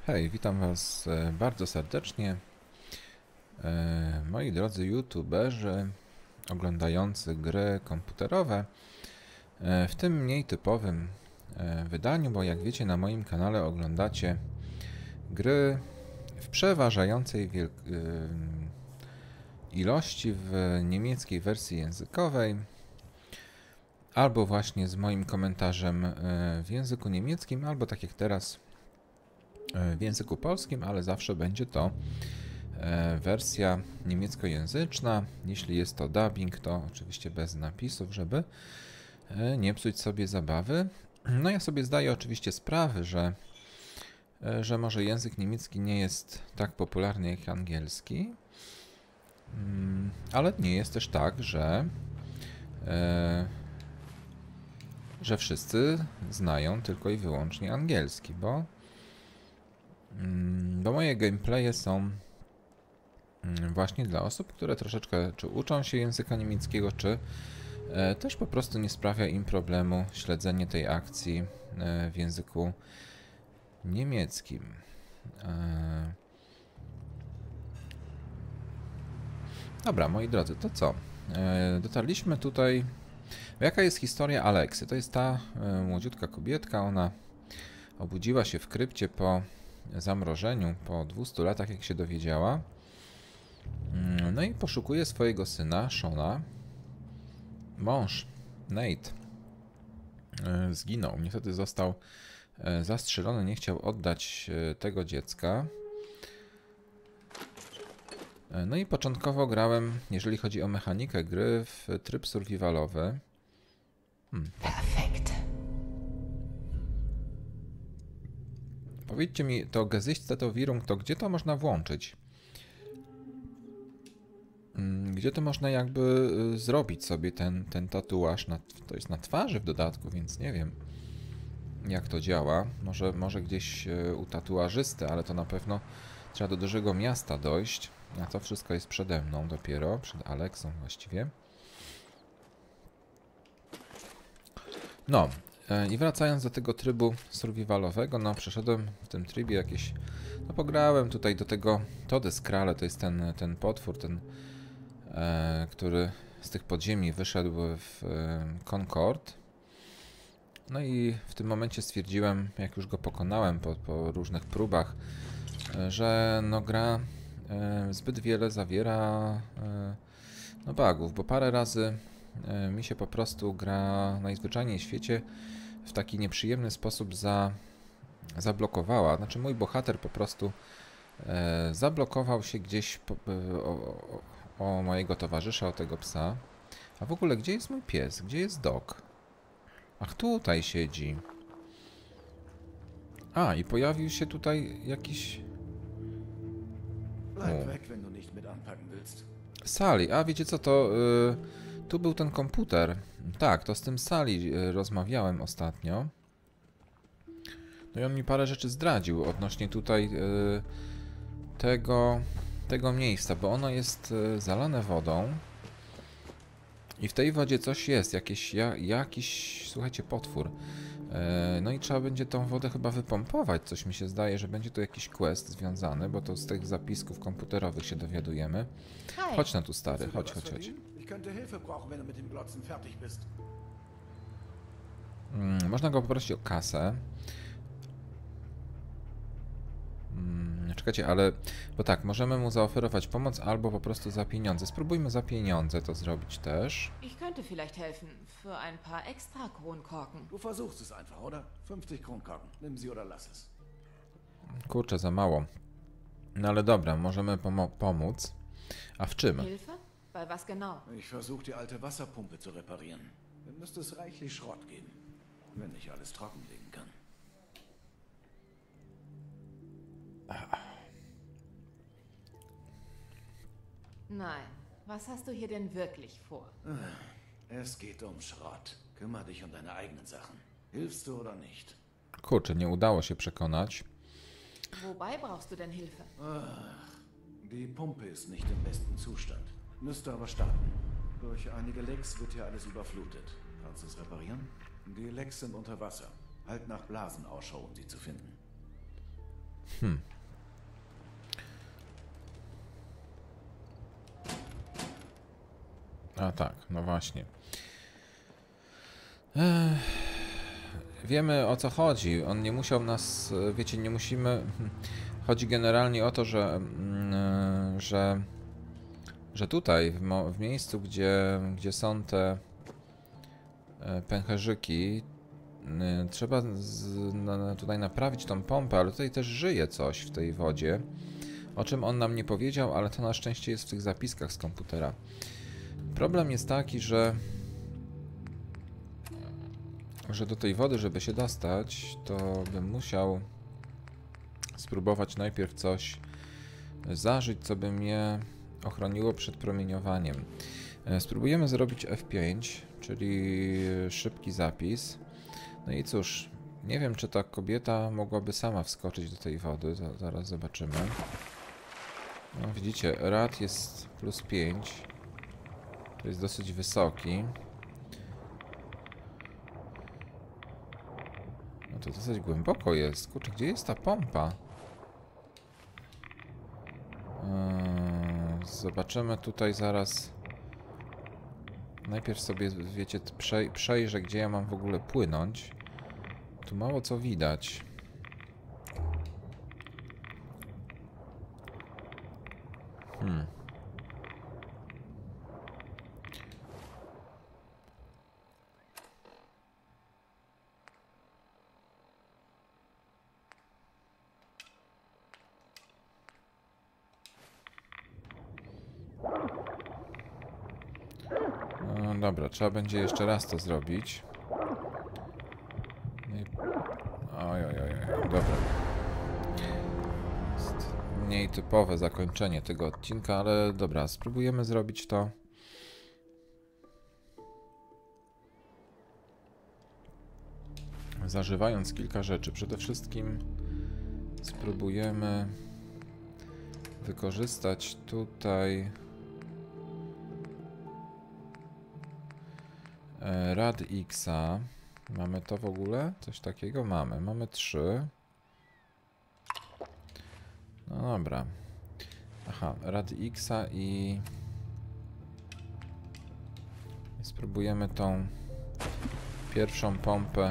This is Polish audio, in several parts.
Hej, witam Was bardzo serdecznie, moi drodzy youtuberzy oglądający gry komputerowe w tym mniej typowym wydaniu, bo jak wiecie na moim kanale oglądacie gry w przeważającej ilości w niemieckiej wersji językowej albo właśnie z moim komentarzem w języku niemieckim, albo tak jak teraz w języku polskim, ale zawsze będzie to wersja niemieckojęzyczna. Jeśli jest to dubbing, to oczywiście bez napisów, żeby nie psuć sobie zabawy. No ja sobie zdaję oczywiście sprawę, że może język niemiecki nie jest tak popularny jak angielski, ale nie jest też tak, że wszyscy znają tylko i wyłącznie angielski, bo moje gameplaye są właśnie dla osób, które troszeczkę czy uczą się języka niemieckiego, czy też po prostu nie sprawia im problemu śledzenie tej akcji w języku niemieckim. Dobra, moi drodzy, to co? Dotarliśmy tutaj. Jaka jest historia Aleksy? To jest ta młodziutka kobietka, ona obudziła się w krypcie po zamrożeniu, po 200 latach, jak się dowiedziała. No i poszukuje swojego syna, Shona. Mąż, Nate, zginął. Niestety został zastrzelony, nie chciał oddać tego dziecka. No i początkowo grałem, jeżeli chodzi o mechanikę gry, w tryb survivalowy. Perfekt. Powiedzcie mi, to Gesichtstätowierung, to gdzie to można włączyć? Gdzie to można jakby zrobić sobie ten tatuaż? To jest na twarzy w dodatku, więc nie wiem jak to działa. Może gdzieś u tatuażysty, ale to na pewno trzeba do dużego miasta dojść. A to wszystko jest przede mną dopiero, przed Aleksą właściwie. No i wracając do tego trybu survivalowego, no przeszedłem w tym trybie jakieś... No pograłem tutaj do tego Todeskrale, to jest ten potwór, który z tych podziemi wyszedł w Concord. No i w tym momencie stwierdziłem, jak już go pokonałem po różnych próbach, że no gra zbyt wiele zawiera no bugów, bo parę razy mi się po prostu gra najzwyczajniej w świecie w taki nieprzyjemny sposób zablokowała. Znaczy mój bohater po prostu zablokował się gdzieś o mojego towarzysza, o tego psa. A w ogóle gdzie jest mój pies? Gdzie jest Doc? Ach, tutaj siedzi. A, i pojawił się tutaj jakiś... Bleib weg, wenn du nicht mit anpacken willst. Sally. A, wiecie co, to... tu był ten komputer. Tak, to z tym Sally rozmawiałem ostatnio. No i on mi parę rzeczy zdradził odnośnie tutaj tego miejsca, bo ono jest zalane wodą. I w tej wodzie coś jest, jakiś, słuchajcie, potwór. No i trzeba będzie tą wodę chyba wypompować. Coś mi się zdaje, że będzie to jakiś quest związany, bo to z tych zapisków komputerowych się dowiadujemy. Hi. Chodź na tu, stary, chodź. Ich könnte Hilfe brauchen, wenn du mit dem Glotzen fertig bist. Można go poprosić o kasę. Czekajcie, ale... Bo tak, możemy mu zaoferować pomoc albo po prostu za pieniądze. Spróbujmy za pieniądze to zrobić też. Ich könnte vielleicht helfen. Für ein paar extra Kronkorken. Du versuchst es einfach, oder? 50 Kronkorken. Nimm sie oder lass es. Kurczę, za mało. No ale dobra, możemy pomóc. A w czym? Hilfe? Bei was genau? Ich versuche die alte Wasserpumpe zu reparieren. Dann müsste es reichlich Schrott geben, wenn ich alles trockenlegen kann. Nein. Was hast du hier denn wirklich vor? Es geht um Schrott. Kümmere dich um deine eigenen Sachen. Hilfst du oder nicht? Kurczę, nie udało się przekonać. Wobei brauchst du denn Hilfe? Die Pumpe ist nicht im besten Zustand. Müsste aber starten. Durch einige Lecks wird hier alles überflutet. Kannst du es reparieren? Die Lecks sind unter Wasser. Halt nach Blasen Ausschau, um sie zu finden. A tak, no właśnie. Wiemy, o co chodzi. On nie musiał nas, wiecie, nie musimy... Chodzi generalnie o to, że tutaj, w miejscu, gdzie są te pęcherzyki, trzeba tutaj naprawić tą pompę, ale tutaj też żyje coś w tej wodzie, o czym on nam nie powiedział, ale to na szczęście jest w tych zapiskach z komputera. Problem jest taki, że do tej wody, żeby się dostać, to bym musiał spróbować najpierw coś zażyć, co by mnie ochroniło przed promieniowaniem. Spróbujemy zrobić F5, czyli szybki zapis. No i cóż, nie wiem, czy ta kobieta mogłaby sama wskoczyć do tej wody. Zaraz zobaczymy. No, widzicie, rad jest +5. To jest dosyć wysoki. No to dosyć głęboko jest. Kurczę, gdzie jest ta pompa? Zobaczymy tutaj zaraz. Najpierw sobie, wiecie, przejrzę, gdzie ja mam w ogóle płynąć. Tu mało co widać. No dobra, trzeba będzie jeszcze raz to zrobić. Oj, dobra. Jest mniej typowe zakończenie tego odcinka, ale dobra, spróbujemy zrobić to. Zażywając kilka rzeczy. Przede wszystkim spróbujemy wykorzystać tutaj rad X-a. Mamy to w ogóle? Coś takiego mamy. Mamy 3. No dobra. Aha, rad X-a i spróbujemy tą pierwszą pompę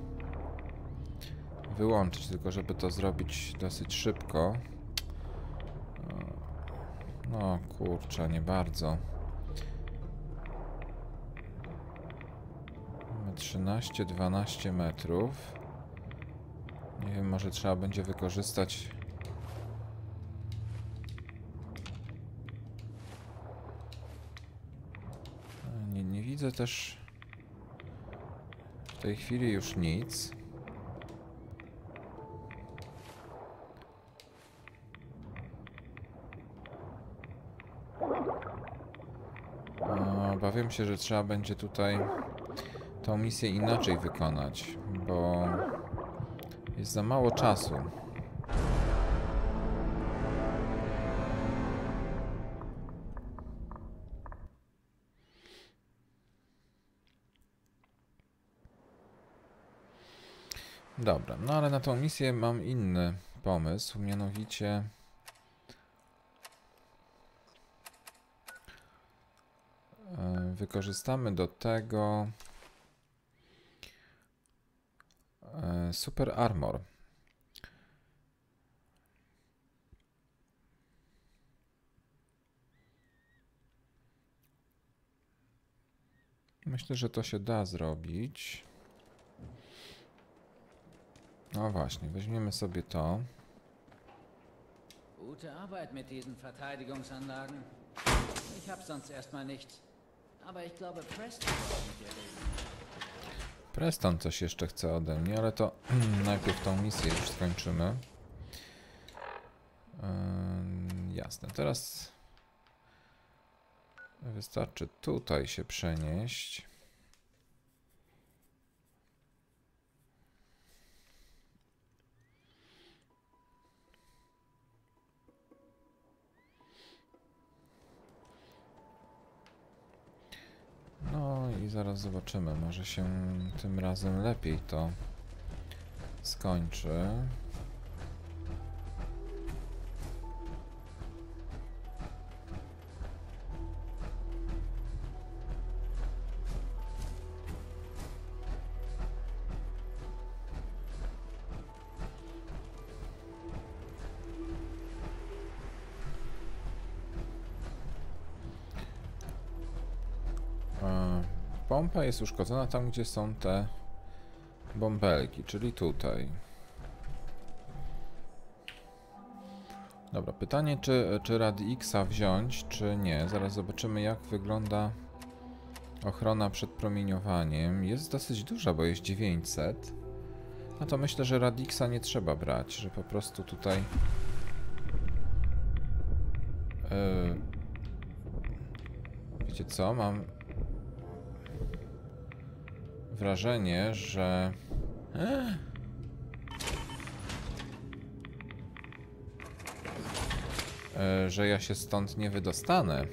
wyłączyć, tylko żeby to zrobić dosyć szybko. No kurczę, nie bardzo. Mamy 13-12 metrów. Nie wiem, może trzeba będzie wykorzystać nie widzę też w tej chwili już nic. Obawiam się, że trzeba będzie tutaj tą misję inaczej wykonać, bo jest za mało czasu. Dobra, no ale na tą misję mam inny pomysł, mianowicie wykorzystamy do tego Super Armor. Myślę, że to się da zrobić. No właśnie, weźmiemy sobie to. Gute Arbeit mit diesen Verteidigungsanlagen. Ich hab sonst erstmal nichts. Aber ich glaube, Preston wollte mit dir reden. Preston coś jeszcze chce ode mnie, ale to najpierw tą misję już skończymy. Jasne, teraz wystarczy tutaj się przenieść. No i zaraz zobaczymy, może się tym razem lepiej to skończy. pompa jest uszkodzona tam, gdzie są te bąbelki, czyli tutaj. Dobra, pytanie, czy Radixa wziąć, czy nie. Zaraz zobaczymy, jak wygląda ochrona przed promieniowaniem. Jest dosyć duża, bo jest 900. No to myślę, że Radixa nie trzeba brać, że po prostu tutaj... Wiecie co, mam wrażenie, że ja się stąd nie wydostanę.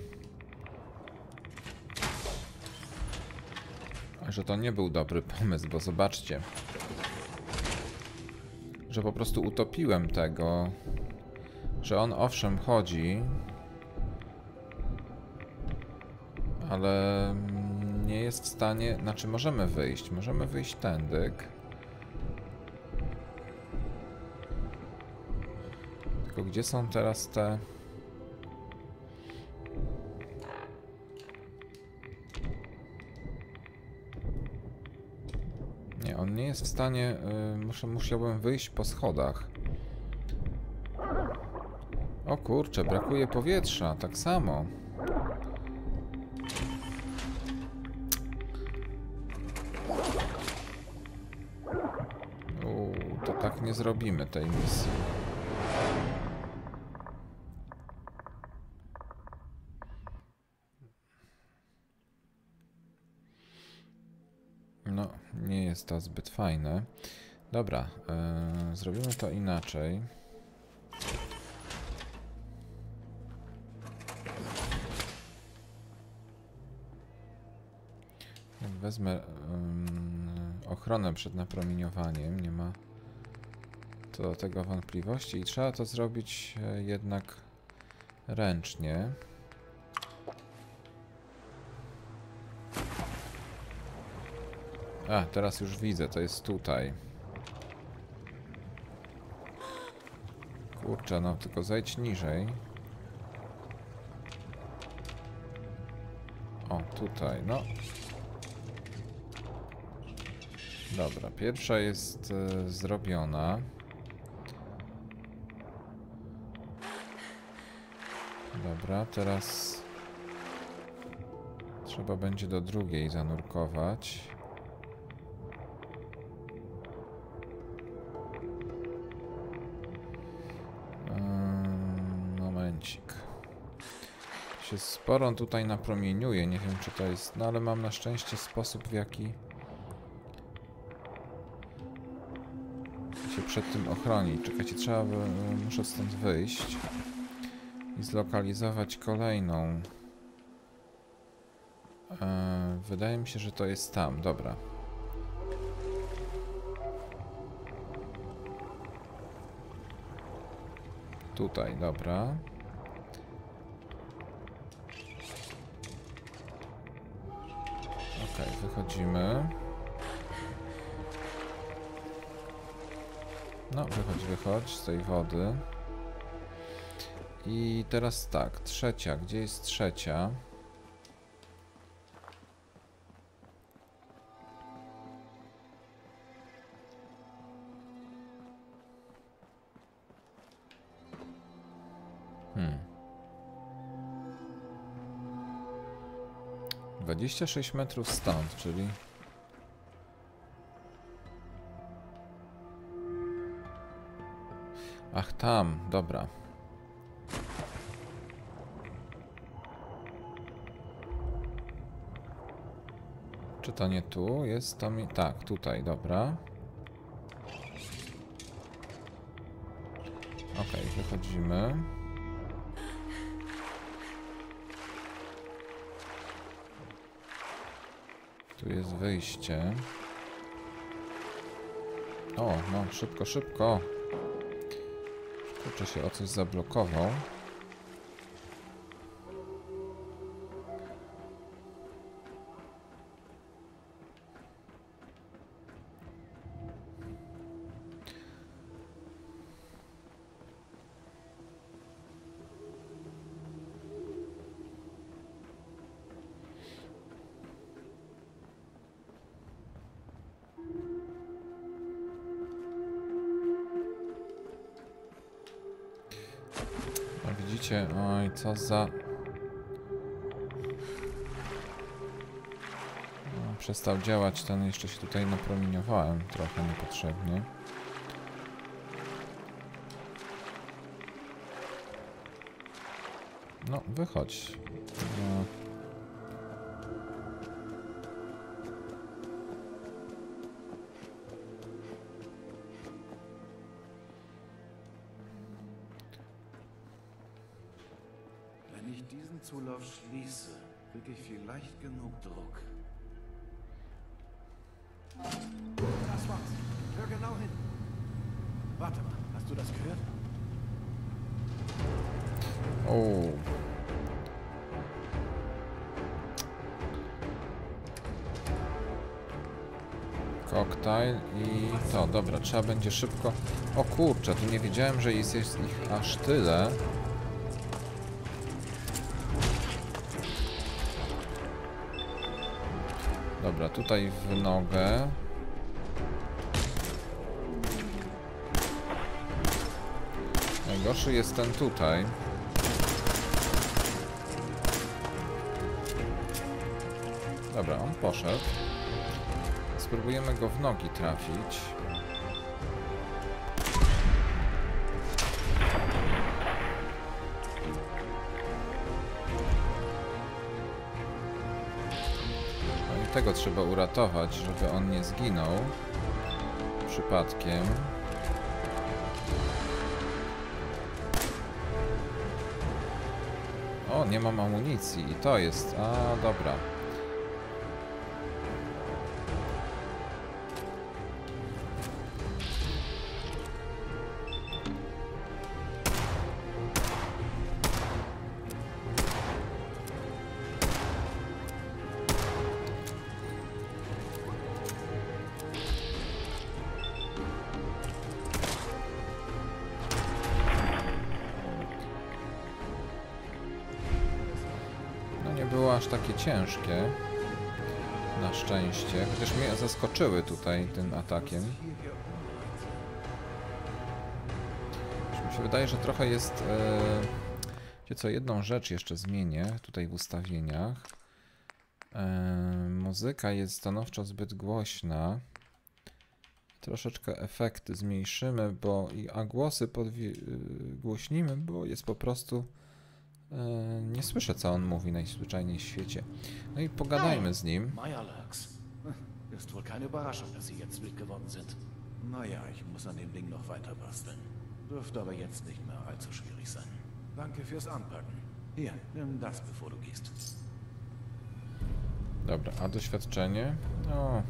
Że to nie był dobry pomysł, bo zobaczcie, że po prostu utopiłem tego, że on owszem chodzi, ale nie jest w stanie, znaczy możemy wyjść tędyk. Tylko gdzie są teraz te... Nie, on nie jest w stanie, musiałbym wyjść po schodach. O kurczę, brakuje powietrza, tak samo. To tak nie zrobimy tej misji. No, nie jest to zbyt fajne. Dobra, zrobimy to inaczej. Jak wezmę ochronę przed napromieniowaniem, nie ma co do tego wątpliwości i trzeba to zrobić jednak ręcznie. A, teraz już widzę, to jest tutaj. Kurczę, no tylko zejdź niżej. O, tutaj, no. Dobra, pierwsza jest zrobiona. Dobra, teraz trzeba będzie do drugiej zanurkować. Momencik. Się sporo tutaj napromieniuje, nie wiem czy to jest, no ale mam na szczęście sposób, w jaki się przed tym ochronić. Czekajcie, muszę stąd wyjść i zlokalizować kolejną. Wydaje mi się, że to jest tam, dobra. Tutaj, dobra. Ok, wychodzimy. No, wychodź z tej wody. I teraz tak, trzecia. Gdzie jest trzecia? Hmm. 26 metrów stąd, czyli... Ach, tam, dobra. Czy to nie tu? Jest to mi... Tak, tutaj, dobra. Ok, wychodzimy. Tu jest wyjście. O, no, szybko, szybko. Kurczę, się o coś zablokował. widzicie? Oj, co za... No, przestał działać ten, jeszcze się tutaj napromieniowałem trochę niepotrzebnie. No, wychodź. No. Wenn ich diesen Zulauf schließe, kriege ich vielleicht genug Druck. Das war's. Hör genau hin. Warte mal, hast du das gehört? O. Koktajl i to, dobra, trzeba będzie szybko... O kurczę, tu nie wiedziałem, że jest ich aż tyle. Dobra, tutaj w nogę. Najgorszy jest ten tutaj. Dobra, on poszedł. Spróbujemy go w nogi trafić. No i tego trzeba uratować, żeby on nie zginął przypadkiem. O, nie mam amunicji i to jest... A, dobra. Było aż takie ciężkie, na szczęście, chociaż mnie zaskoczyły tutaj tym atakiem. Już mi się wydaje, że trochę jest... Wiecie co, jedną rzecz jeszcze zmienię tutaj w ustawieniach. Muzyka jest stanowczo zbyt głośna. Troszeczkę efekty zmniejszymy, a głosy podgłośnimy, bo jest po prostu... Nie słyszę, co on mówi najzwyczajniej w świecie. No i pogadajmy z nim. Meyerlachs. Ist wohl keine Überraschung, dass Sie jetzt wild geworden sind. Naja, ich muss an dem Ding noch weiter basteln. Dürfte aber jetzt nicht mehr allzu schwierig sein. Danke fürs Anpacken. Hier, nimm das, bevor du gehst. Dobra, a doświadczenie? No.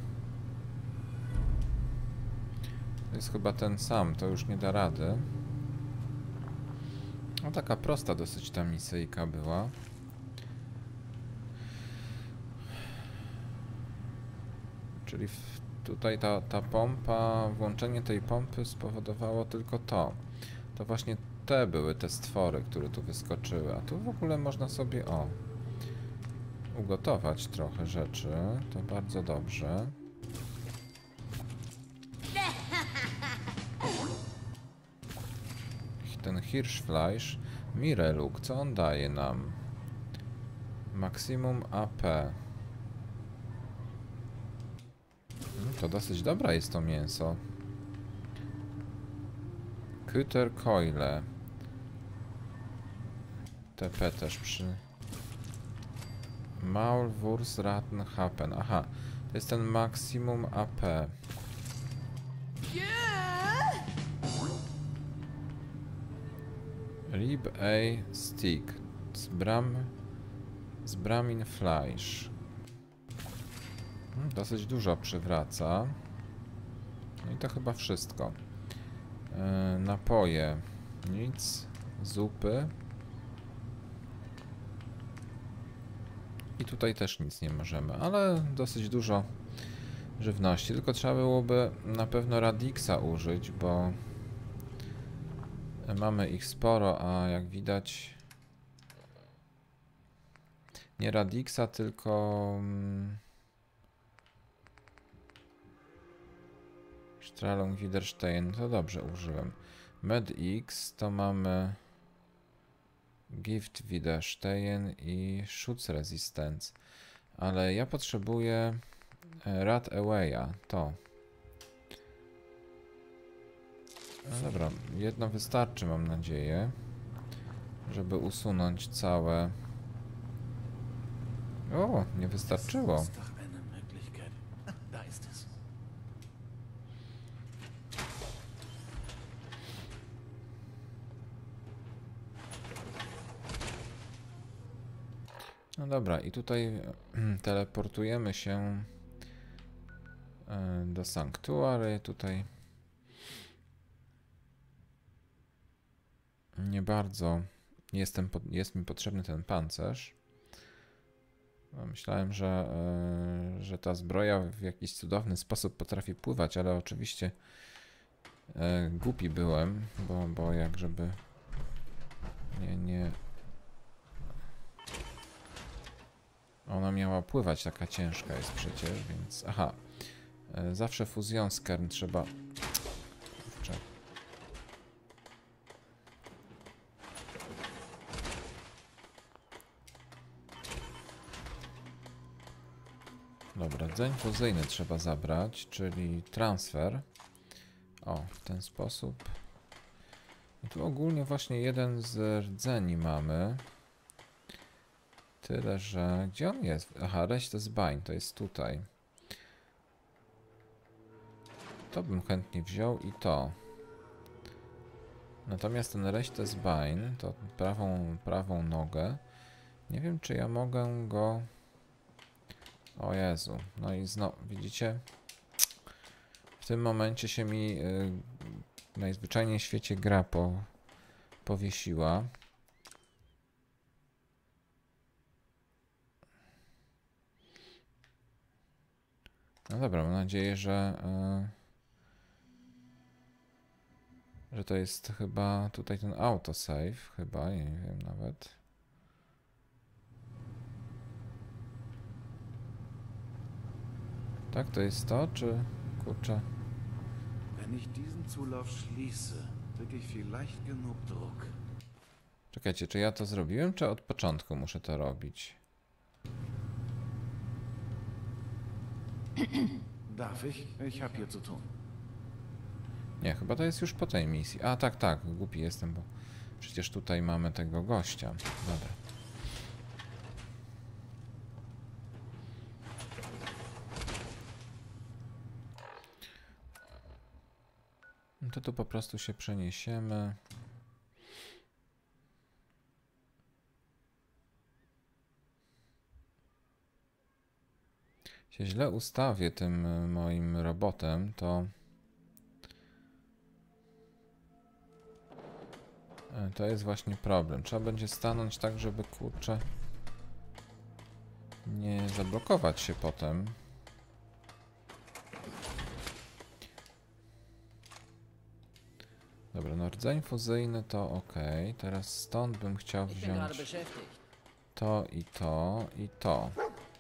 To jest chyba ten sam, to już nie da rady. No taka prosta dosyć ta misyjka była. Czyli tutaj ta pompa, włączenie tej pompy spowodowało tylko to. To właśnie te były te stwory, które tu wyskoczyły. A tu w ogóle można sobie, ugotować trochę rzeczy. To bardzo dobrze. Ten Hirschfleisch, Mireluk, co on daje nam? Maksimum AP. To dosyć dobra jest to mięso. Küterkeule. TP też przy... Maulwursratenhappen. Aha, to jest ten maksimum AP. Rib A stick z Bramin Fleisch. Dosyć dużo przywraca. No i to chyba wszystko. Napoje. Nic. Zupy. I tutaj też nic nie możemy, ale dosyć dużo żywności. Tylko trzeba byłoby na pewno Radixa użyć, bo mamy ich sporo, a jak widać nie Radixa, tylko Strahlung Widerstein. To dobrze użyłem. MedX to mamy Gift Widerstehen i Schutzresistenz. Ale ja potrzebuję Rad Awaya, to. No dobra, jedno wystarczy, mam nadzieję, żeby usunąć całe... O, nie wystarczyło. No dobra, i tutaj teleportujemy się do Sanctuary. Tutaj nie bardzo jest mi potrzebny ten pancerz. Myślałem, że ta zbroja w jakiś cudowny sposób potrafi pływać, ale oczywiście głupi byłem, bo jak żeby nie... Ona miała pływać, taka ciężka jest przecież, więc... Aha. Zawsze fuzjonskern trzeba... Kurczę. Dobra, rdzeń fuzyjny trzeba zabrać, czyli transfer. O, w ten sposób. I tu ogólnie właśnie jeden z rdzeni mamy. Tyle, że... Gdzie on jest? Aha, Rechtesbein, to jest tutaj. To bym chętnie wziął i to. Natomiast ten Rechtesbein, to prawą nogę, nie wiem, czy ja mogę go... O Jezu, no i znowu, widzicie? W tym momencie się mi najzwyczajniej w świecie gra powiesiła. No dobra, mam nadzieję, że to jest chyba tutaj ten autosave, chyba, nie wiem nawet. Tak, to jest to, czy kurczę? Wenn ich diesen Zulauf schließe, kriege ich vielleicht genug Druck. Czekajcie, czy ja to zrobiłem, czy od początku muszę to robić? Darf ich? Ich habe hier zu tun. Nie, chyba to jest już po tej misji. A, tak, głupi jestem, bo przecież tutaj mamy tego gościa. Dobra. No to tu po prostu się przeniesiemy. Się źle ustawię tym moim robotem, to jest właśnie problem. Trzeba będzie stanąć tak, żeby kurczę nie zablokować się potem. Dobra, no rdzeń fuzyjny to ok. Teraz stąd bym chciał wziąć to i to i to.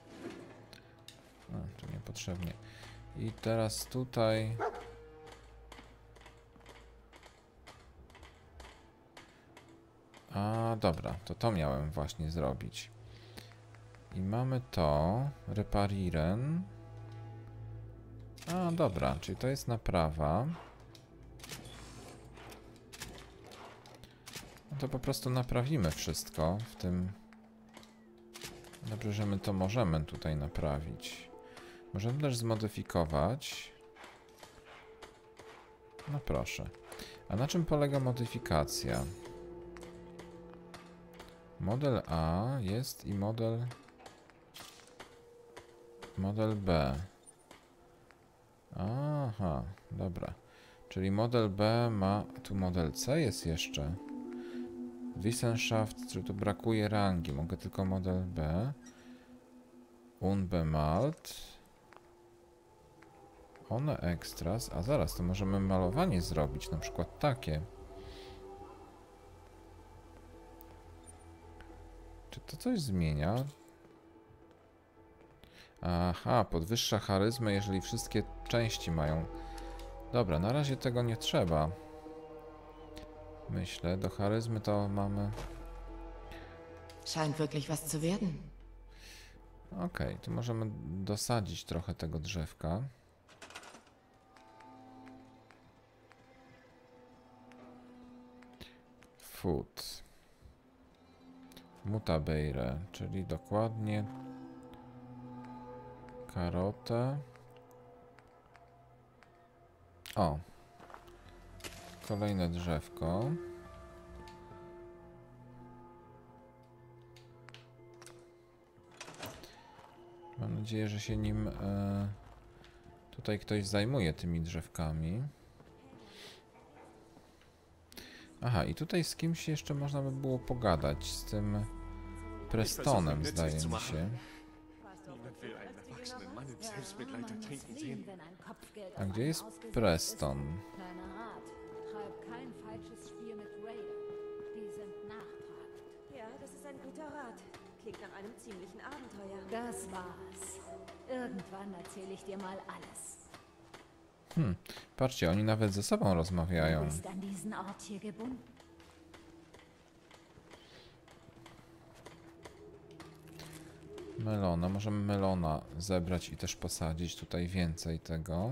A, tu niepotrzebnie. I teraz tutaj... A, dobra, to miałem właśnie zrobić. I mamy to, reparieren. A, dobra, czyli to jest naprawa. No to po prostu naprawimy wszystko w tym. Dobrze, że my to możemy tutaj naprawić. Możemy też zmodyfikować. No proszę. A na czym polega modyfikacja? Model A jest i model B. Aha, dobra. Czyli model B ma... Tu model C jest jeszcze. Wissenschaft, czy tu brakuje rangi. Mogę tylko model B. Unbemalt. One extras. A zaraz, to możemy malowanie zrobić. Na przykład takie. Czy to coś zmienia? Aha, podwyższa charyzmę, jeżeli wszystkie części mają... Dobra, na razie tego nie trzeba. Myślę, do charyzmy to mamy... Scheint wirklich was zu werden. Okej, tu możemy dosadzić trochę tego drzewka. Food. Mutabeire, czyli dokładnie karotę. O! Kolejne drzewko. Mam nadzieję, że się nim tutaj ktoś zajmuje tymi drzewkami. Aha, i tutaj z kimś jeszcze można by było pogadać, z tym Prestonem, zdaje mi się. A gdzie jest Preston? Ja, das ist ein guter Rat. Klingt nach einem ziemlichen Abenteuer. Das war's. Irgendwann erzähle ich dir mal alles. Patrzcie, oni nawet ze sobą Du rozmawiają. bist an diesen Ort hier gebunden. Melona, możemy melona zebrać i też posadzić tutaj więcej tego.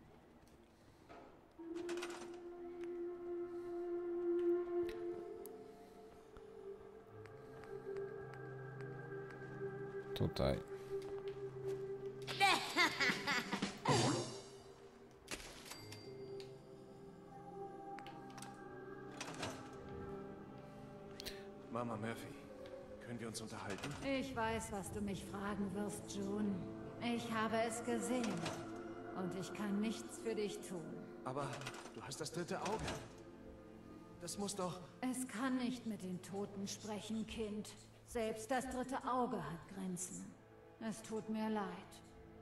Tutaj. Mama Murphy, können wir uns unterhalten? Ich weiß, was du mich fragen wirst, June. Ich habe es gesehen. Und ich kann nichts für dich tun. Aber du hast das dritte Auge. Das muss doch... Es kann nicht mit den Toten sprechen, Kind. Selbst das dritte Auge hat Grenzen. Es tut mir leid.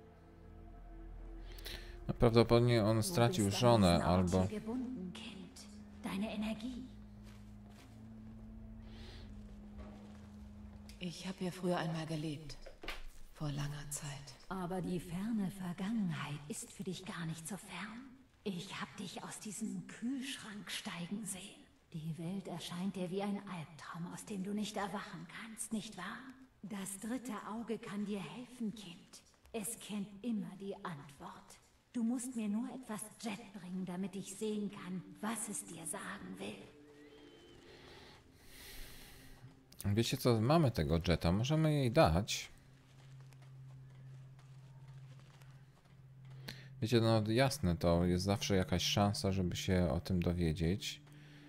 No, prawdopodobnie on stracił Du bist żonę an diesen Ort albo... hier gebunden, Kind. Deine Energie. Ich habe hier früher einmal gelebt. Vor langer Zeit. Aber die ferne Vergangenheit ist für dich gar nicht so fern. Ich hab dich aus diesem Kühlschrank steigen sehen. Die Welt erscheint dir wie ein Albtraum, aus dem du nicht erwachen kannst, nicht wahr? Das dritte Auge kann dir helfen, Kind. Es kennt immer die Antwort. Du musst mir nur etwas Jet bringen, damit ich sehen kann, was es dir sagen will. Wiecie co, mamy tego Jetta, możemy jej dać. Wiecie, no jasne, to jest zawsze jakaś szansa, żeby się o tym dowiedzieć.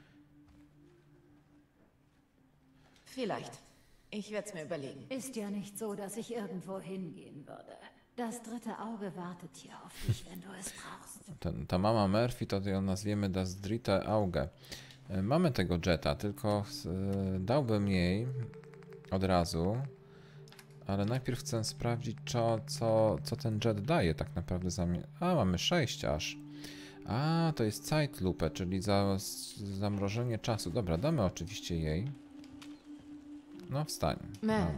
Vielleicht. Ich werde es mir überlegen. Ist ja nicht so, dass ich irgendwo hingehen würde. Das dritte Auge wartet hier auf dich, wenn du es brauchst. Ta mama Murphy to ją nazwiemy Das dritte Auge. Mamy tego Jetta, tylko dałbym jej od razu, ale najpierw chcę sprawdzić, co ten Jet daje tak naprawdę. A, mamy 6 aż. A, to jest Zeitlupe, czyli zamrożenie czasu. Dobra, damy oczywiście jej. No, wstań. Mel.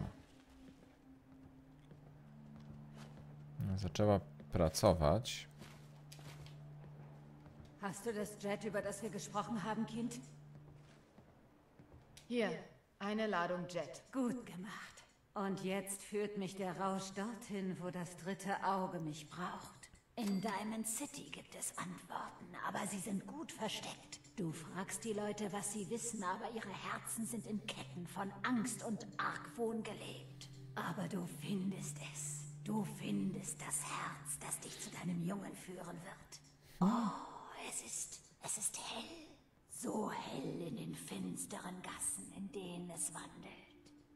No, zaczęła pracować. Hast du das Jet, über das wir gesprochen haben, Kind? Hier, eine Ladung Jet. Gut gemacht. Und jetzt führt mich der Rausch dorthin, wo das dritte Auge mich braucht. In Diamond City gibt es Antworten, aber sie sind gut versteckt. Du fragst die Leute, was sie wissen, aber ihre Herzen sind in Ketten von Angst und Argwohn gelebt. Aber du findest es. Du findest das Herz, das dich zu deinem Jungen führen wird. Oh, es ist hell. So hell in den finsteren Gassen, in denen es wandelt.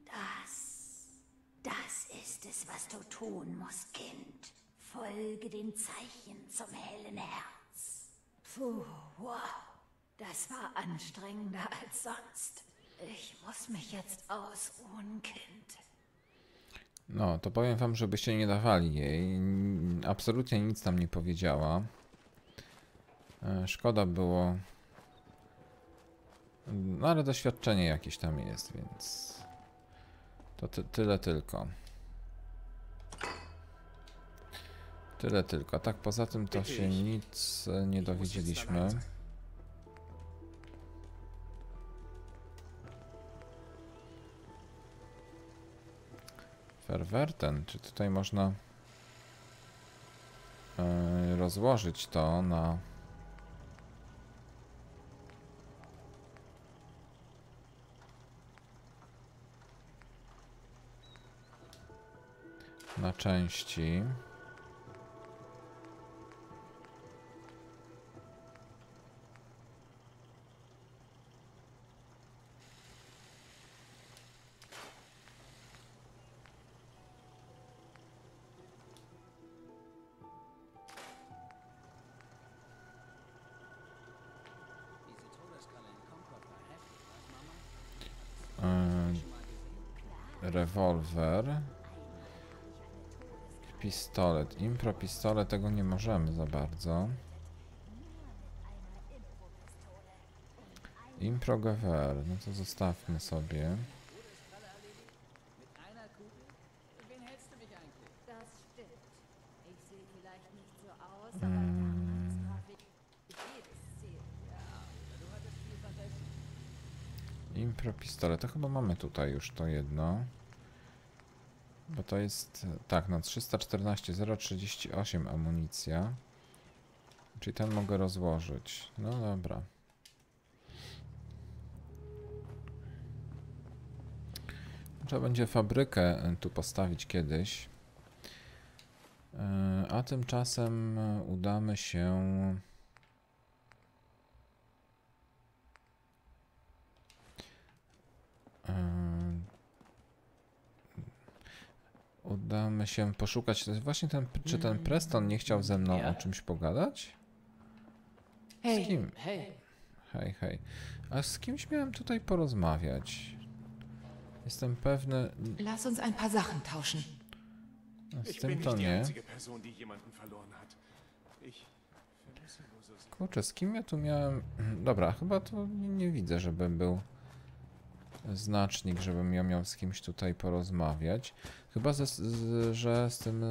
Das ist es, was du tun musst, Kind. Folge den Zeichen zum hellen Herz. Puh, wow. Das war anstrengender als sonst. Ich muss mich jetzt ausruhen, Kind. No, to powiem wam, żebyście nie dawali jej. Absolutnie nic nam nie powiedziała. Szkoda było. No ale doświadczenie jakieś tam jest, więc to tyle tylko. Tyle tylko. Tak, poza tym to się nic nie dowiedzieliśmy. Ferwerten. Czy tutaj można rozłożyć to na części. Rewolwer. Pistolet. Impro pistolet, tego nie możemy za bardzo. Impro Gewehr, no to zostawmy sobie. Impro pistolet, to chyba mamy tutaj już to jedno. Bo to jest, tak, no 314, 0,38 amunicja. Czyli ten mogę rozłożyć. No dobra. Trzeba będzie fabrykę tu postawić kiedyś. A tymczasem udamy się... Udamy się poszukać. To jest właśnie ten, czy ten Preston nie chciał ze mną o czymś pogadać? Z kim? Hey. Hej, hej. A z kimś miałem tutaj porozmawiać. Jestem pewny... Lass uns ein paar Sachen tauschen. Z tym to nie. Kurczę, z kim ja tu miałem... Dobra, chyba tu nie widzę, żeby był znacznik, żebym ja miał z kimś tutaj porozmawiać. Chyba, że z tym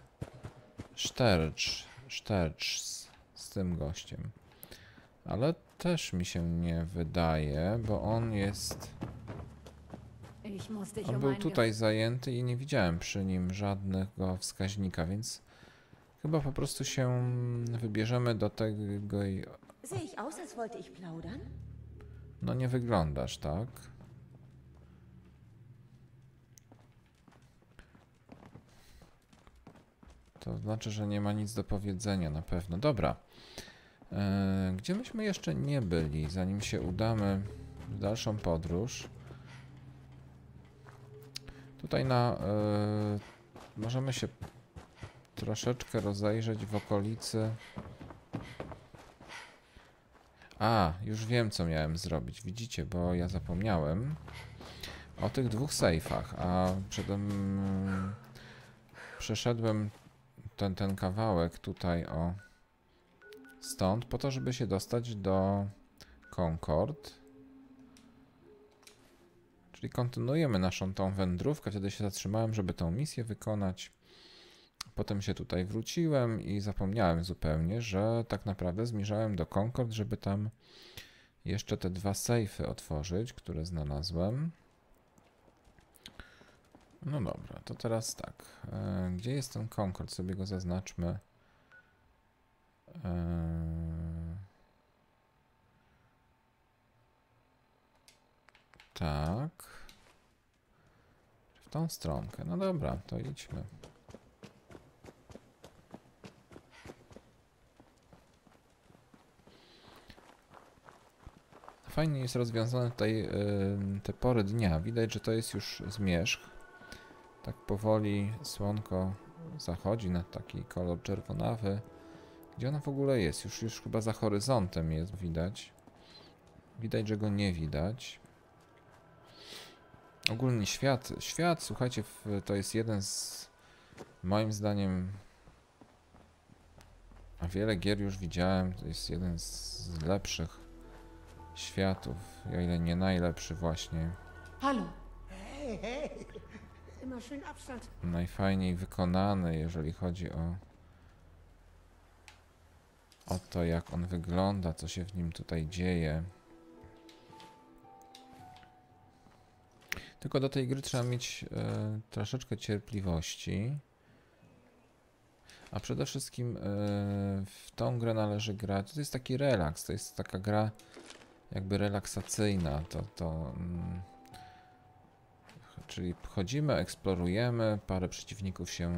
Sztercz, z tym gościem. Ale też mi się nie wydaje, bo on jest... On był tutaj zajęty i nie widziałem przy nim żadnego wskaźnika, więc chyba po prostu się wybierzemy do tego i... Sehe ich aus, als wollte ich plaudern? No nie wyglądasz, tak? To znaczy, że nie ma nic do powiedzenia na pewno. Dobra. Gdzie myśmy jeszcze nie byli, zanim się udamy w dalszą podróż? Tutaj możemy się troszeczkę rozejrzeć w okolicy. A, już wiem, co miałem zrobić. Widzicie, bo ja zapomniałem o tych dwóch sejfach, a przeszedłem ten kawałek tutaj stąd po to, żeby się dostać do Concord. Czyli kontynuujemy naszą tą wędrówkę. Wtedy się zatrzymałem, żeby tą misję wykonać. Potem się tutaj wróciłem i zapomniałem zupełnie, że tak naprawdę zmierzałem do Concord, żeby tam jeszcze te dwa sejfy otworzyć, które znalazłem. No dobra, to teraz tak. Gdzie jest ten Concord? Sobie go zaznaczmy. Tak. W tą stronkę. No dobra, to idźmy. Fajnie jest rozwiązane tutaj te pory dnia. Widać, że to jest już zmierzch. Tak powoli słonko zachodzi na taki kolor czerwonawy. Gdzie ono w ogóle jest? Już chyba za horyzontem jest widać. Widać, że go nie widać. Ogólnie świat, słuchajcie, to jest jeden z, moim zdaniem, a wiele gier już widziałem, to jest jeden z lepszych światów, o ile nie najlepszy właśnie. Hallo. Hey, hey. Immer schön Abstand. Najfajniej wykonany, jeżeli chodzi o to, jak on wygląda, co się w nim tutaj dzieje. Tylko do tej gry trzeba mieć troszeczkę cierpliwości. A przede wszystkim w tą grę należy grać. To jest taki relaks, to jest taka gra jakby relaksacyjna. Czyli chodzimy, eksplorujemy, parę przeciwników się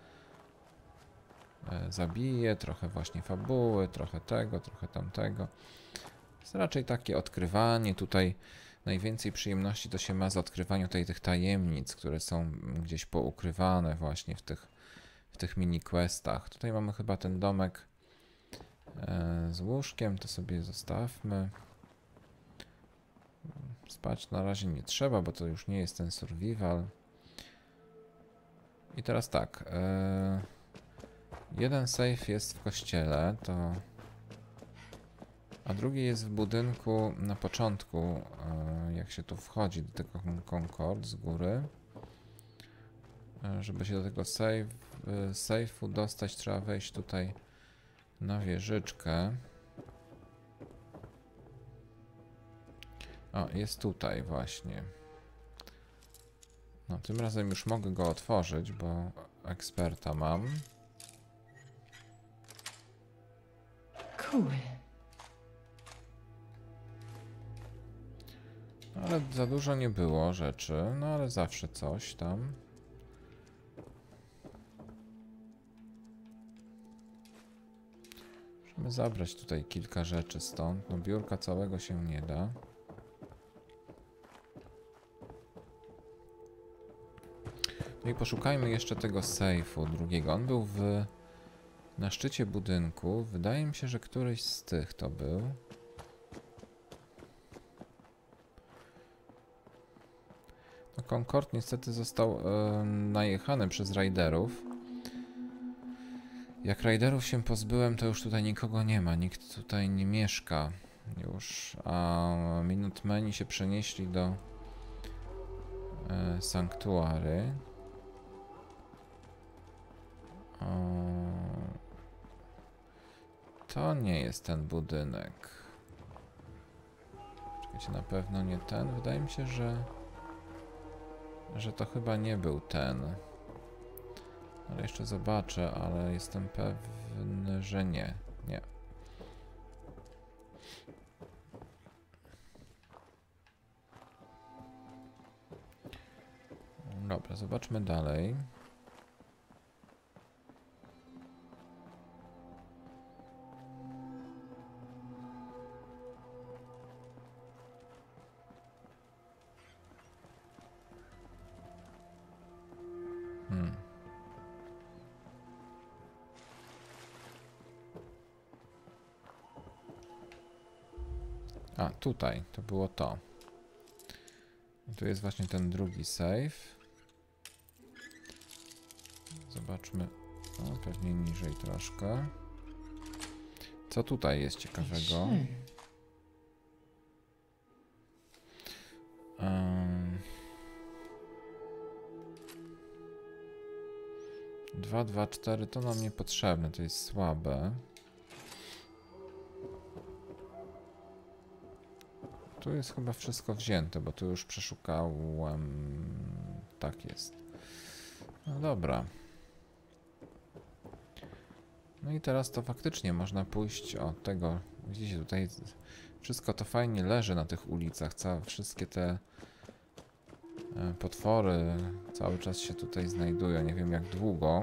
zabije, trochę właśnie fabuły, trochę tego, trochę tamtego. Jest raczej takie odkrywanie. Tutaj najwięcej przyjemności to się ma z odkrywania tutaj tych tajemnic, które są gdzieś poukrywane właśnie w tych mini-questach. Tutaj mamy chyba ten domek z łóżkiem, to sobie zostawmy. Spać na razie nie trzeba, bo to już nie jest ten survival. I teraz tak. Jeden safe jest w kościele, a drugi jest w budynku na początku, jak się tu wchodzi do tego Concord z góry. Żeby się do tego safe'u dostać, trzeba wejść tutaj na wieżyczkę. O, jest tutaj właśnie. No, tym razem już mogę go otworzyć, bo eksperta mam. Cool. Ale za dużo nie było rzeczy, no ale zawsze coś tam. Musimy zabrać tutaj kilka rzeczy stąd. No biurka całego się nie da. No i poszukajmy jeszcze tego sejfu drugiego. On był na szczycie budynku. Wydaje mi się, że któryś z tych to był. No Concord niestety został najechany przez rajderów. Jak rajderów się pozbyłem, to już tutaj nikogo nie ma. Nikt tutaj nie mieszka już. A Minutemeni się przenieśli do sanktuary. To nie jest ten budynek. Czekajcie, na pewno nie ten. Wydaje mi się, że to chyba nie był ten. Ale jeszcze zobaczę, ale jestem pewny, że nie. Nie. Dobra, zobaczmy dalej. A, tutaj, to było to. I tu jest właśnie ten drugi save. Zobaczmy. O, pewnie niżej troszkę. Co tutaj jest ciekawego? 2, 2, 4 to nam niepotrzebne, to jest słabe. Tu jest chyba wszystko wzięte, bo tu już przeszukałem. Tak jest. No dobra. No i teraz to faktycznie można pójść od tego. Widzicie, tutaj wszystko to fajnie leży na tych ulicach. Wszystkie te potwory cały czas się tutaj znajdują. Nie wiem jak długo.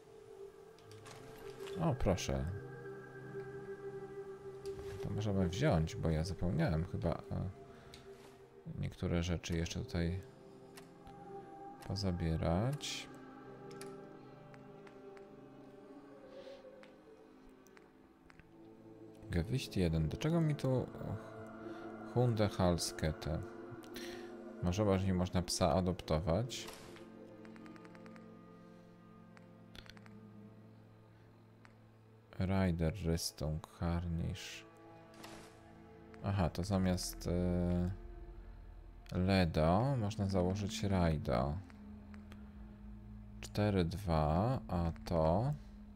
O, proszę. To możemy wziąć, bo ja zapomniałem chyba niektóre rzeczy jeszcze tutaj pozabierać. Gewicht 1. Do czego mi tu Hunde Halskette? Może właśnie można psa adoptować. Rider, Rystung, Harnish. Aha, to zamiast Ledo można założyć Rajdo. 4-2, a to...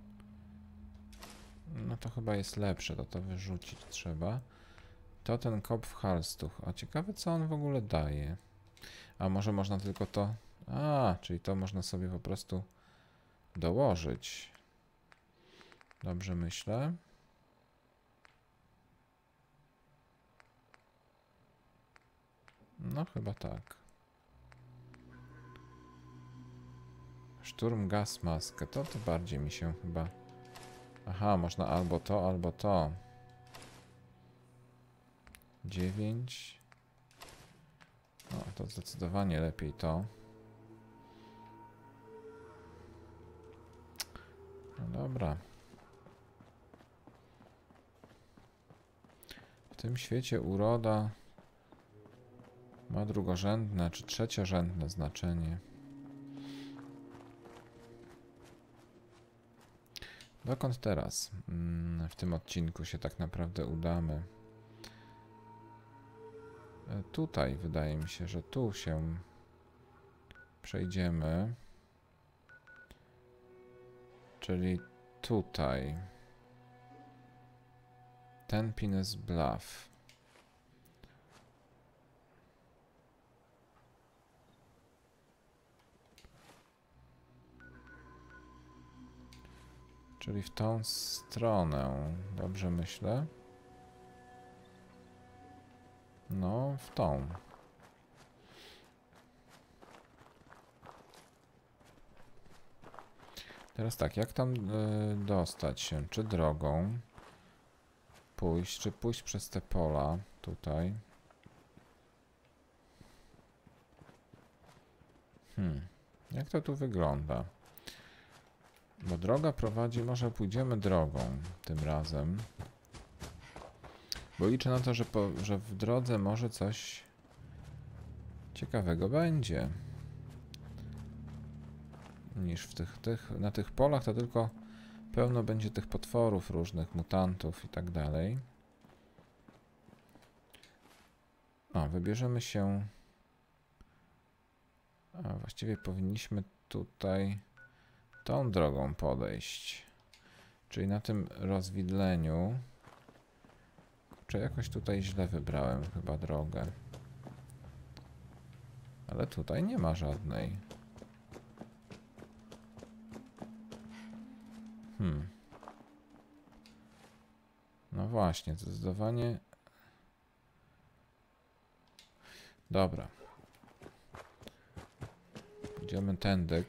No to chyba jest lepsze, to wyrzucić trzeba. To ten Kopf Halstuch. A ciekawe co on w ogóle daje. A może można tylko to... A, czyli to można sobie po prostu dołożyć. Dobrze myślę. No chyba tak. Szturm gaz maskę. To bardziej mi się chyba... Aha, można albo to, albo to. 9. No, to zdecydowanie lepiej to. No dobra. W tym świecie uroda ma drugorzędne czy trzeciorzędne znaczenie. Dokąd teraz w tym odcinku się tak naprawdę udamy? Tutaj wydaje mi się, że tu się przejdziemy. Czyli tutaj. Tenpines Bluff. Czyli w tą stronę. Dobrze myślę? No, w tą. Teraz tak, jak tam dostać się? Czy drogą pójść, czy pójść przez te pola tutaj? Jak to tu wygląda? Bo droga prowadzi, może pójdziemy drogą tym razem. Bo liczę na to, że w drodze może coś ciekawego będzie. Niż na tych polach to tylko pełno będzie tych potworów różnych, mutantów i tak dalej. O, wybierzemy się... A właściwie powinniśmy tutaj tą drogą podejść. Czyli na tym rozwidleniu. Czy jakoś tutaj źle wybrałem chyba drogę. Ale tutaj nie ma żadnej. No właśnie, zdecydowanie. Dobra. Idziemy tędy.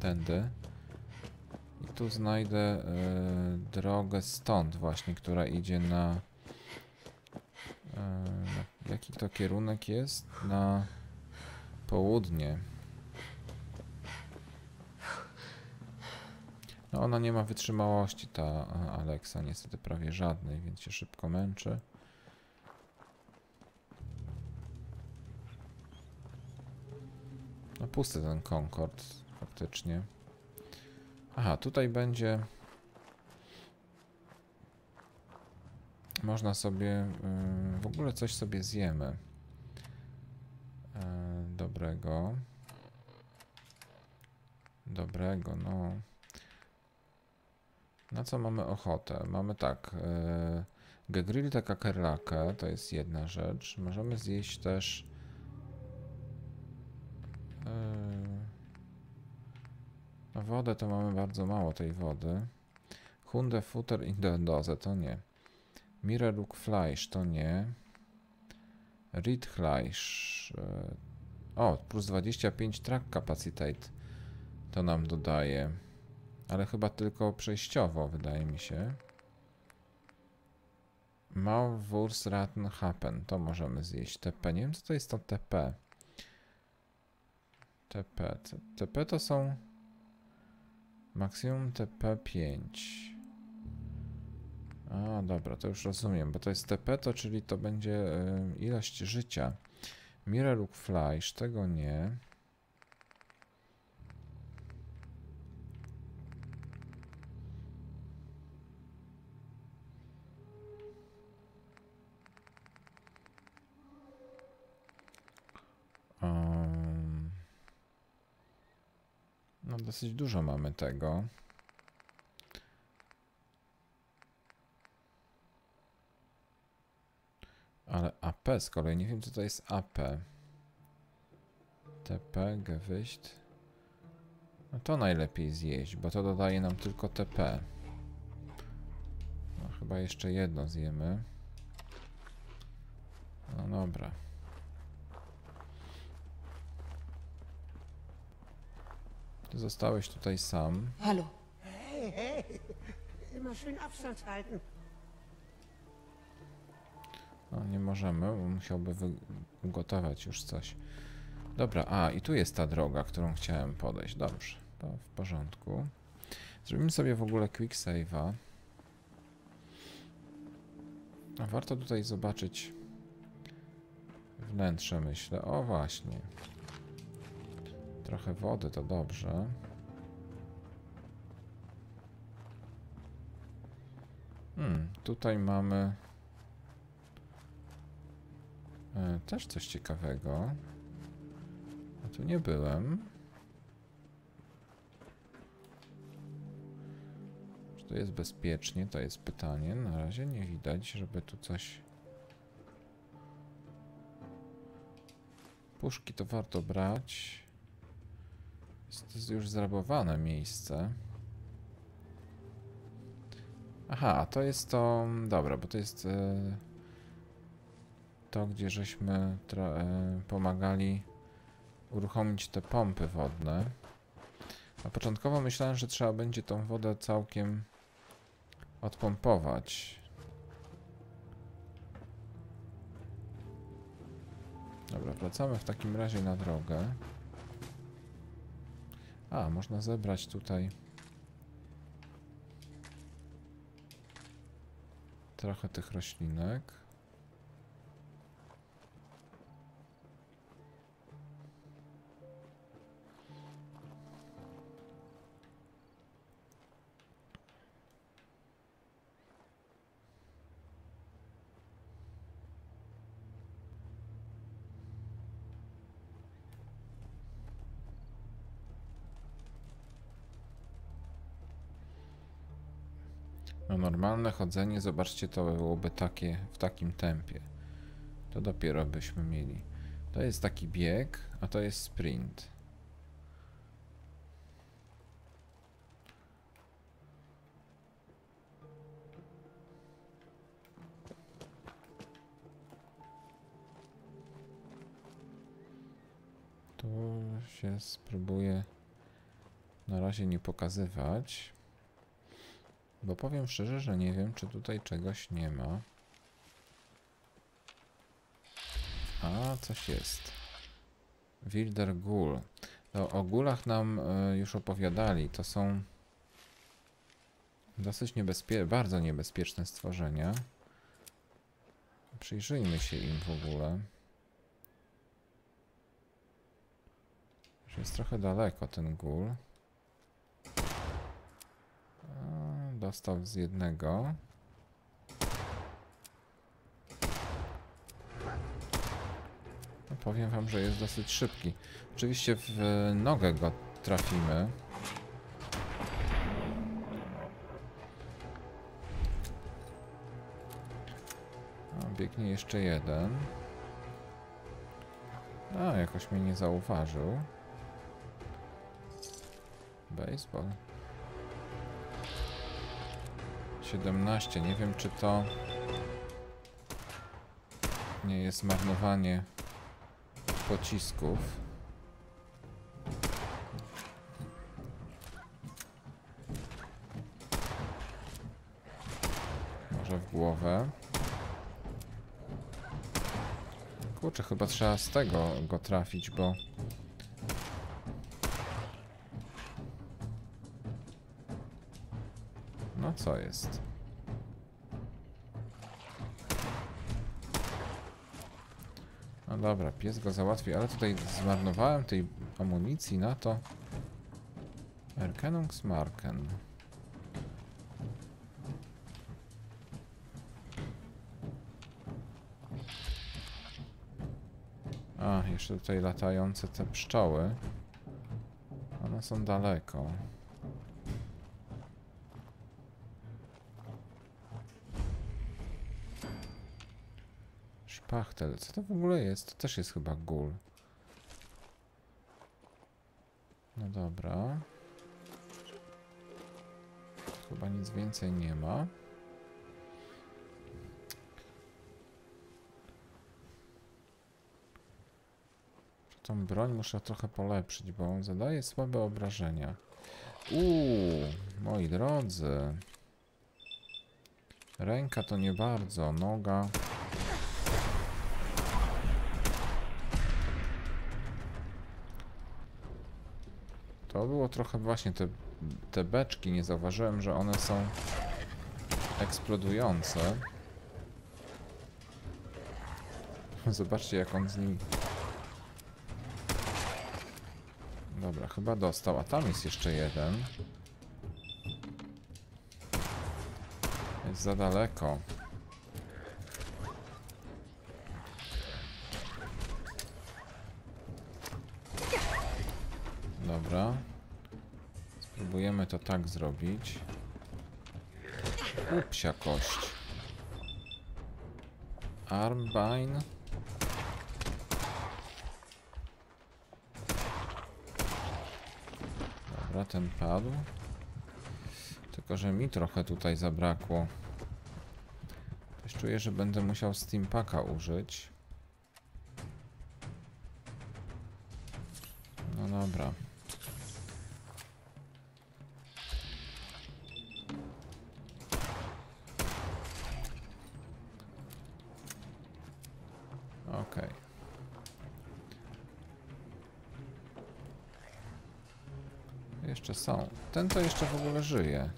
I tu znajdę drogę stąd właśnie, która idzie na... jaki to kierunek jest? Na południe. No ona nie ma wytrzymałości, ta Alexa, niestety prawie żadnej, więc się szybko męczy. No pusty ten Concord, faktycznie. Aha, tutaj będzie... Można sobie... w ogóle coś sobie zjemy. Dobrego, no... Na co mamy ochotę? Mamy tak, gegriltę kakerlakę, to jest jedna rzecz. Możemy zjeść też wodę, to mamy bardzo mało tej wody. Hundefutter in der Dose, to nie. Mireluk Fleisch, to nie. Riedfleisch, o, plus 25 track capacitate to nam dodaje. Ale chyba tylko przejściowo, wydaje mi się. Maulwursraten happen. To możemy zjeść. TP. Nie wiem, co to jest to TP. TP to są... Maksimum TP 5. A, dobra, to już rozumiem, bo to jest TP, to czyli to będzie ilość życia. Mireluk Fleisch, tego nie. No dosyć dużo mamy tego. Ale AP z kolei, nie wiem co to jest AP. TP, Gewicht. No to najlepiej zjeść, bo to dodaje nam tylko TP. No chyba jeszcze jedno zjemy. No dobra. Ty zostałeś tutaj sam. Hallo. Hey, hey, immer schön Abstand halten. No nie możemy, bo musiałby ugotować już coś. Dobra, a i tu jest ta droga, którą chciałem podejść. Dobrze, to w porządku. Zrobimy sobie w ogóle quick save'a. Warto tutaj zobaczyć wnętrze, myślę. O właśnie. Trochę wody to dobrze. Tutaj mamy też coś ciekawego. A tu nie byłem. Czy tu jest bezpiecznie? To jest pytanie. Na razie nie widać, żeby tu coś... Puszki to warto brać. To jest już zrabowane miejsce. Aha, to jest to... Dobra, bo to jest to, gdzie żeśmy pomagali uruchomić te pompy wodne. A początkowo myślałem, że trzeba będzie tą wodę całkiem odpompować. Dobra, wracamy w takim razie na drogę. A, można zebrać tutaj trochę tych roślinek. No normalne chodzenie, zobaczcie, to byłoby takie w takim tempie. To dopiero byśmy mieli. To jest taki bieg, a to jest sprint. Tu się spróbuję na razie nie pokazywać. Bo powiem szczerze, że nie wiem, czy tutaj czegoś nie ma. A, coś jest. Wilder Ghoul. To o gulach nam już opowiadali. To są dosyć bardzo niebezpieczne stworzenia. Przyjrzyjmy się im w ogóle. Już jest trochę daleko ten ghoul. Dostał z jednego. No, powiem wam, że jest dosyć szybki. Oczywiście w nogę go trafimy. O, biegnie jeszcze jeden. A, jakoś mnie nie zauważył. Baseball. 17. Nie wiem, czy to nie jest marnowanie pocisków. Może w głowę. Kurczę, chyba trzeba z tego go trafić, bo... No co jest? No dobra, pies go załatwi, ale tutaj zmarnowałem tej amunicji na to. Erkenungsmarken. A, jeszcze tutaj latające te pszczoły. One są daleko. Szpachtel. Co to w ogóle jest? To też jest chyba ghoul. No dobra. Chyba nic więcej nie ma. Tą broń muszę trochę polepszyć, bo on zadaje słabe obrażenia. Moi drodzy. Ręka to nie bardzo, noga. To było trochę właśnie te beczki, nie zauważyłem, że one są eksplodujące. Zobaczcie, jak on z nim... Dobra, chyba dostał, a tam jest jeszcze jeden. Jest za daleko. Dobra. Spróbujemy to tak zrobić. Psia kość. Armbine. Dobra, ten padł. Tylko że mi trochę tutaj zabrakło. Też czuję, że będę musiał Steampaka użyć. No dobra. Okej. Jeszcze są. Ten to jeszcze w ogóle żyje.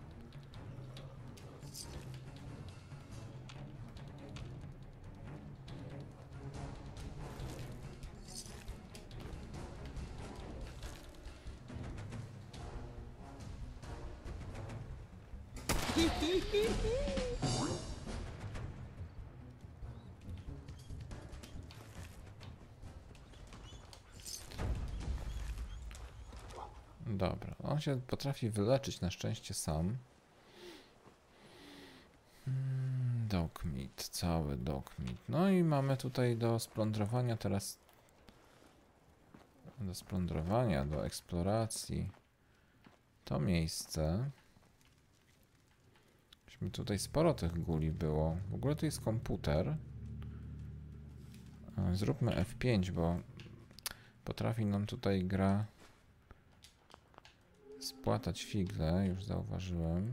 Dobra, on się potrafi wyleczyć na szczęście sam. Dogmeat, cały dogmeat. No i mamy tutaj do splądrowania teraz... Do splądrowania, do eksploracji. To miejsce. Myśmy tutaj sporo tych guli było. W ogóle to jest komputer. Zróbmy F5, bo potrafi nam tutaj gra spłatać figle, już zauważyłem.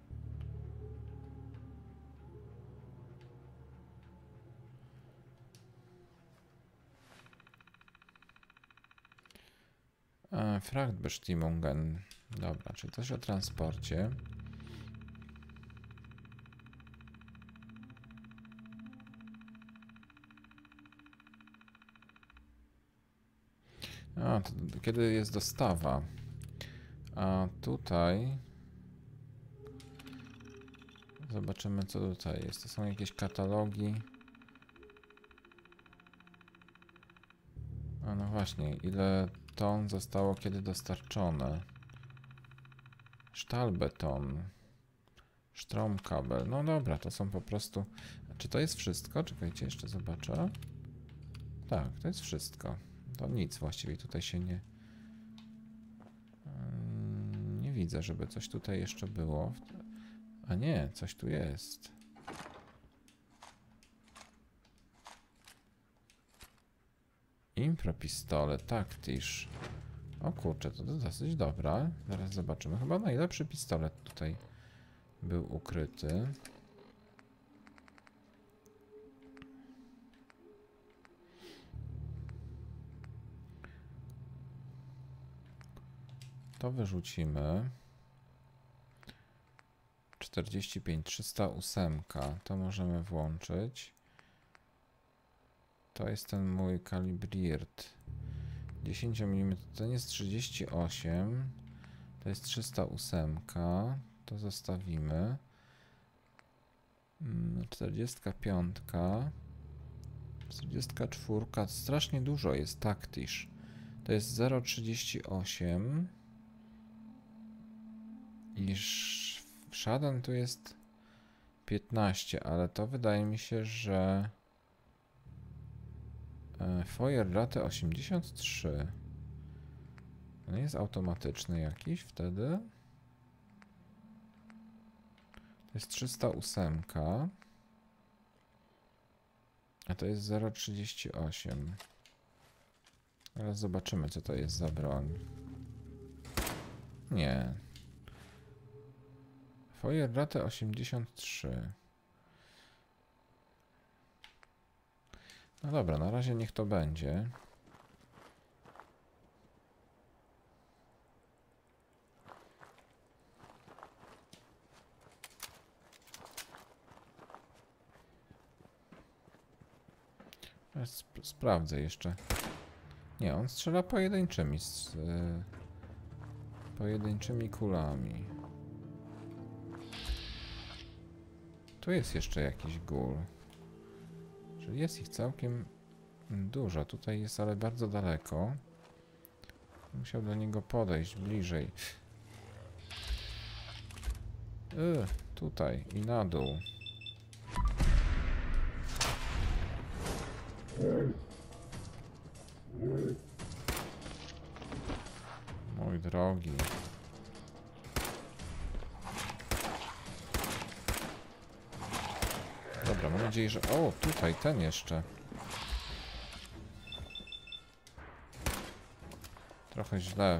Frachtbestimmungen. Dobra, czyli coś o transporcie. A, to kiedy jest dostawa? A tutaj... Zobaczymy, co tutaj jest. To są jakieś katalogi. A no właśnie, ile ton zostało kiedy dostarczone? Stahlbeton. Stromkabel. No dobra, to są po prostu... Czy to jest wszystko? Czekajcie, jeszcze zobaczę. Tak, to jest wszystko. To nic właściwie tutaj się nie... Nie widzę, żeby coś tutaj jeszcze było. A nie, coś tu jest. Impropistolet, taktisz. O kurczę, to dosyć dobra. Zaraz zobaczymy. Chyba najlepszy pistolet tutaj był ukryty. To wyrzucimy. 45, 308. To możemy włączyć. To jest ten mój kalibriert. 10 mm. Ten jest 38. To jest 308. To zostawimy. 45. 44. Strasznie dużo jest taktisz. To jest 0,38. I Shaden tu jest 15, ale to wydaje mi się, że Feuerrate 83. On jest automatyczny jakiś wtedy. To jest 308. A to jest 0,38. Teraz zobaczymy, co to jest za broń. Nie. Feuerrate 83. No dobra, na razie niech to będzie. Sprawdzę jeszcze. Nie, on strzela pojedynczymi pojedynczymi kulami. Tu jest jeszcze jakiś gul. Czyli jest ich całkiem dużo. Tutaj jest, ale bardzo daleko. Musiał do niego podejść bliżej. Tutaj i na dół. Mój drogi. Dobra, mam nadzieję, że... O, tutaj ten jeszcze. Trochę źle.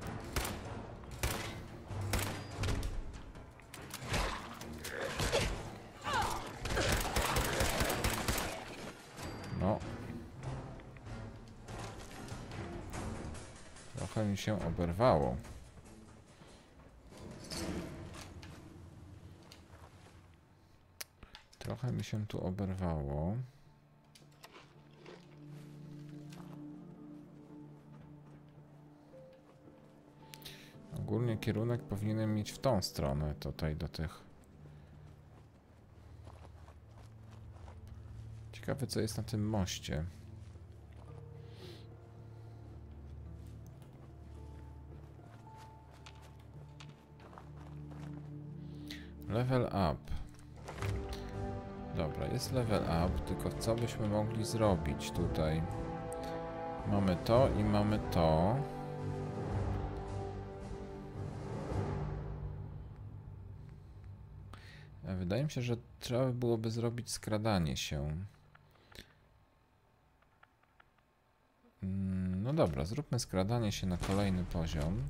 No. Trochę mi się oberwało. Trochę mi się tu oberwało. Ogólnie kierunek powinienem mieć w tą stronę, tutaj do tych. Ciekawe, co jest na tym moście. Level up. Dobra, jest level up, tylko co byśmy mogli zrobić tutaj? Mamy to i mamy to. Wydaje mi się, że trzeba by byłoby zrobić skradanie się. No dobra, zróbmy skradanie się na kolejny poziom.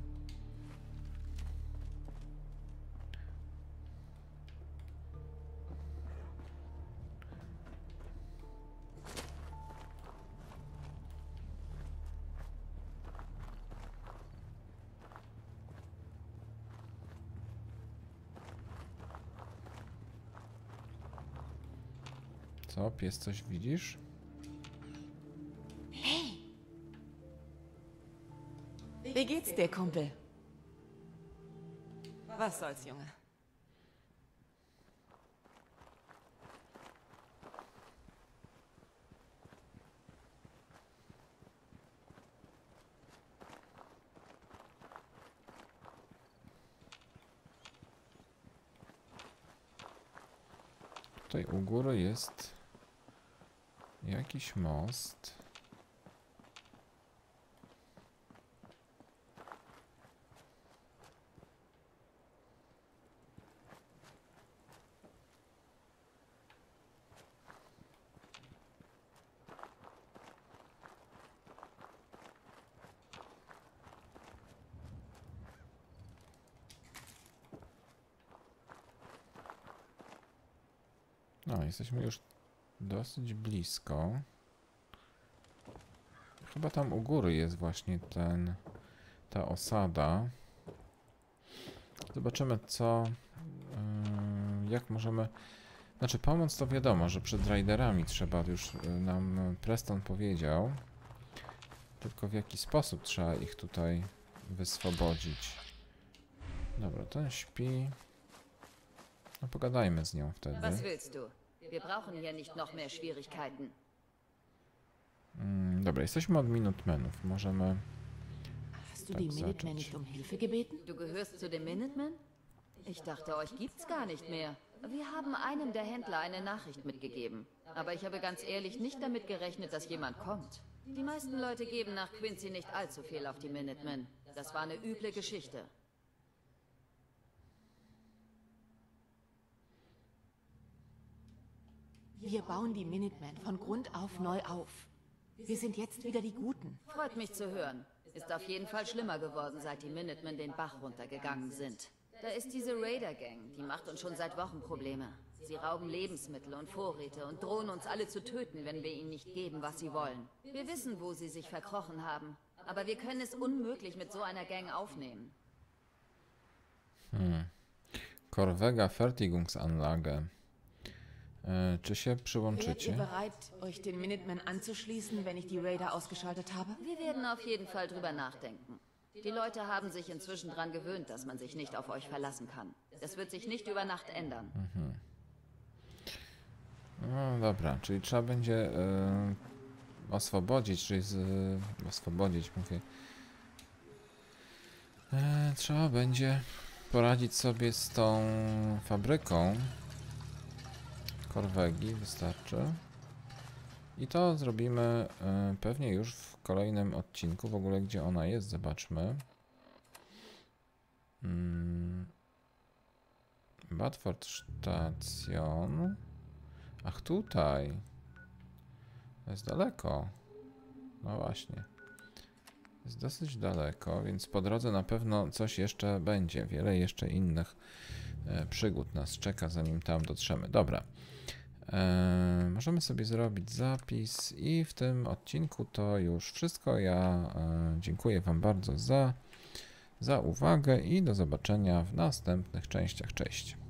Co? Pies coś widzisz? Wie geht's dir, Kumpel? Was soll's, Junge? Tutaj u góry jest jakiś most. No, jesteśmy już dosyć blisko. Chyba tam u góry jest właśnie ta osada. Zobaczymy co, jak możemy... Znaczy pomóc to wiadomo, że przed rajderami trzeba, już nam Preston powiedział. Tylko w jaki sposób trzeba ich tutaj wyswobodzić. Dobra, ten śpi. No pogadajmy z nią wtedy. Was willst du? Wir brauchen hier nicht noch mehr Schwierigkeiten. Dobra, jesteśmy od Minutemenów. Możemy Hast du die Minutemen nicht um Hilfe gebeten? Du gehörst zu den Minutemen? Ich dachte, euch gibt's gar nicht mehr. Wir haben einem der Händler eine Nachricht mitgegeben. Aber ich habe ganz ehrlich nicht damit gerechnet, dass jemand kommt. Die meisten Leute geben nach Quincy nicht allzu viel auf die Minutemen. Das war eine üble Geschichte. Wir bauen die Minutemen von Grund auf neu auf. Wir sind jetzt wieder die Guten. Freut mich zu hören. Ist auf jeden Fall schlimmer geworden, seit die Minutemen den Bach runtergegangen sind. Da ist diese Raider-Gang, die macht uns schon seit Wochen Probleme. Sie rauben Lebensmittel und Vorräte und drohen uns alle zu töten, wenn wir ihnen nicht geben, was sie wollen. Wir wissen, wo sie sich verkrochen haben, aber wir können es unmöglich mit so einer Gang aufnehmen. Corvega Fertigungsanlage. Czy się Wärt ihr przyłączycie? bereit, euch den Minutemen anzuschließen, wenn ich die Raider ausgeschaltet habe? Wir werden auf jeden Fall drüber nachdenken. Die Leute haben sich inzwischen daran gewöhnt, dass man sich nicht auf euch verlassen kann. Das wird sich nicht über Nacht ändern. No dobra, czyli trzeba będzie oswobodzić, czyli oswobodzić, mówię. Trzeba będzie poradzić sobie z tą fabryką Corvegi, wystarczy. I to zrobimy pewnie już w kolejnym odcinku. W ogóle gdzie ona jest, zobaczmy. Batford Station. Ach, tutaj. To jest daleko. No właśnie. Jest dosyć daleko, więc po drodze na pewno coś jeszcze będzie. Wiele jeszcze innych przygód nas czeka, zanim tam dotrzemy. Dobra. Możemy sobie zrobić zapis i w tym odcinku to już wszystko. Ja dziękuję Wam bardzo za uwagę i do zobaczenia w następnych częściach. Cześć.